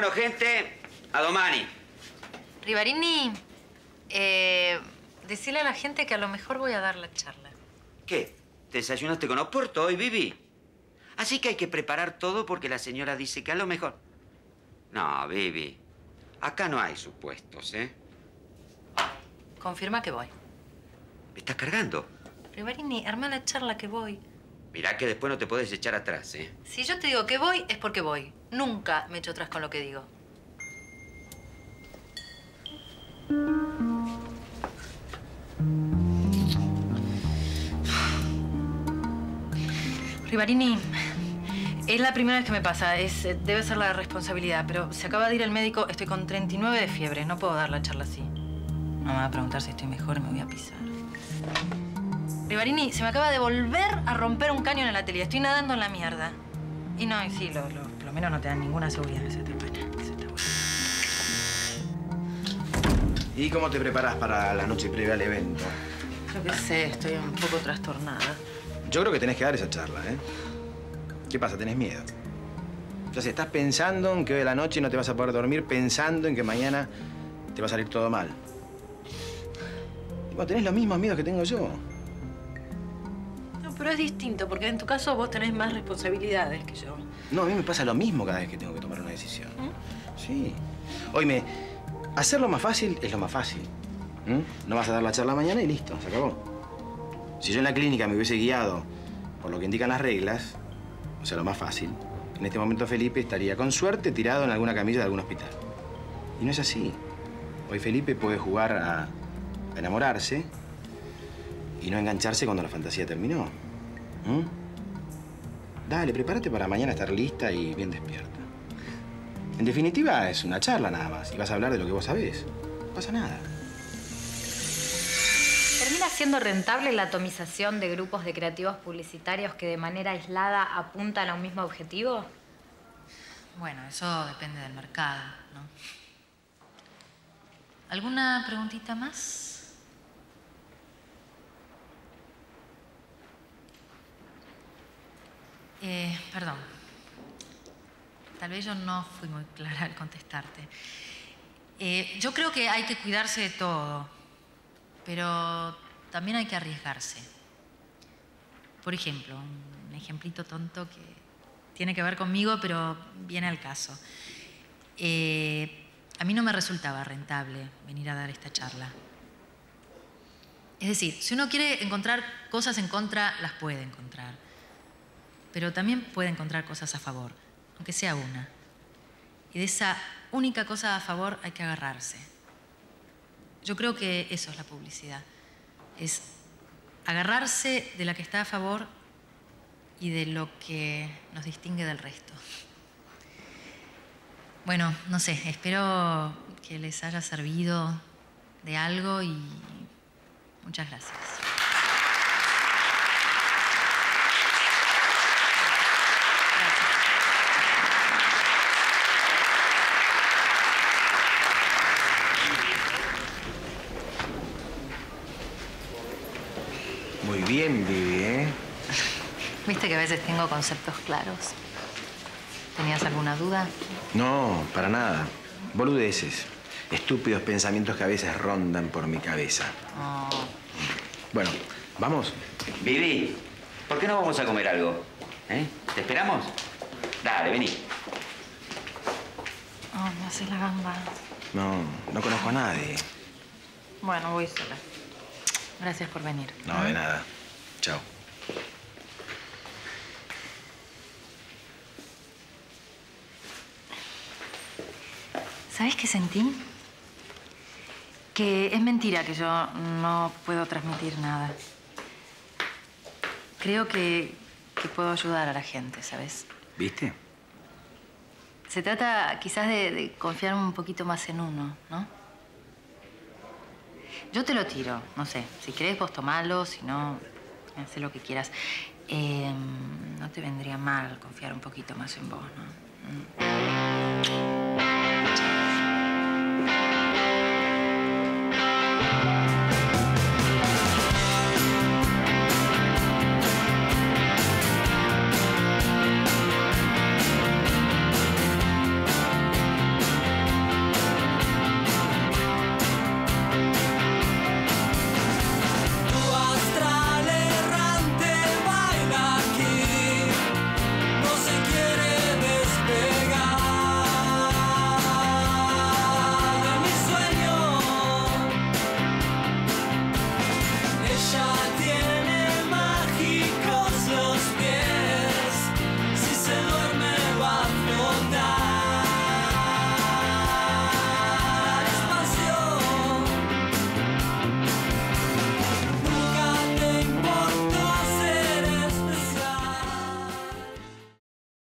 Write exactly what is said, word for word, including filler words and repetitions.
Bueno, gente, a domani. Rivarini, eh, decile a la gente que a lo mejor voy a dar la charla. ¿Qué? ¿Te desayunaste con Oporto hoy, Vivi? Así que hay que preparar todo porque la señora dice que a lo mejor... No, Vivi, acá no hay supuestos, ¿eh? Confirma que voy. ¿Me estás cargando? Rivarini, arma la charla que voy. Mirá que después no te podés echar atrás, ¿eh? Si yo te digo que voy, es porque voy. Nunca me echo atrás con lo que digo. Rivarini, es la primera vez que me pasa. Es, debe ser la responsabilidad, pero se acaba de ir el médico. Estoy con treinta y nueve de fiebre. No puedo dar la charla así. No me va a preguntar si estoy mejor y me voy a pisar. Rivarini, se me acaba de volver a romper un caño en la tele. Estoy nadando en la mierda. Y no, y sí, lo, lo, por lo menos no te dan ninguna seguridad. Esa está buena, esa está buena. ¿Y cómo te preparas para la noche previa al evento? Yo qué sé, estoy un poco trastornada. Yo creo que tenés que dar esa charla, ¿eh? ¿Qué pasa? ¿Tenés miedo? Ya sé, estás pensando en que hoy a la noche no te vas a poder dormir, pensando en que mañana te va a salir todo mal. Y vos tenés los mismos miedos que tengo yo. No, pero es distinto, porque en tu caso vos tenés más responsabilidades que yo. No, a mí me pasa lo mismo cada vez que tengo que tomar una decisión. ¿Mm? Sí. Oíme, hacerlo más fácil es lo más fácil. ¿Mm? No vas a dar la charla mañana y listo, se acabó. Si yo en la clínica me hubiese guiado por lo que indican las reglas, o sea, lo más fácil, en este momento Felipe estaría con suerte tirado en alguna camilla de algún hospital. Y no es así. Hoy Felipe puede jugar a, a enamorarse y no engancharse cuando la fantasía terminó. ¿Mm? Dale, prepárate para mañana estar lista y bien despierta. En definitiva, es una charla nada más y vas a hablar de lo que vos sabés. No pasa nada. ¿Termina siendo rentable la atomización de grupos de creativos publicitarios que de manera aislada apuntan a un mismo objetivo? Bueno, eso depende del mercado, ¿no? ¿Alguna preguntita más? Eh, perdón. Tal vez yo no fui muy clara al contestarte. Eh, yo creo que hay que cuidarse de todo, pero también hay que arriesgarse. Por ejemplo, un ejemplito tonto que tiene que ver conmigo, pero viene al caso. Eh, a mí no me resultaba rentable venir a dar esta charla. Es decir, si uno quiere encontrar cosas en contra, las puede encontrar. Pero también puede encontrar cosas a favor, aunque sea una. Y de esa única cosa a favor hay que agarrarse. Yo creo que eso es la publicidad. Es agarrarse de la que está a favor y de lo que nos distingue del resto. Bueno, no sé, espero que les haya servido de algo y muchas gracias. Muy bien, Vivi, ¿eh? ¿Viste que a veces tengo conceptos claros? ¿Tenías alguna duda? No, para nada. Boludeces. Estúpidos pensamientos que a veces rondan por mi cabeza. Oh. Bueno, ¿vamos? Vivi, ¿por qué no vamos a comer algo? ¿Eh? ¿Te esperamos? Dale, vení. Oh, me hace la gamba. No, no conozco a nadie. Bueno, voy sola. Gracias por venir. No, de nada. Chao. ¿Sabes qué sentí? Que es mentira que yo no puedo transmitir nada. Creo que, que puedo ayudar a la gente, ¿sabes? ¿Viste? Se trata quizás de, de confiar un poquito más en uno, ¿no? Yo te lo tiro, no sé. Si querés, vos tomalo, si no, haz lo que quieras. Eh, no te vendría mal confiar un poquito más en vos, ¿no? Mm.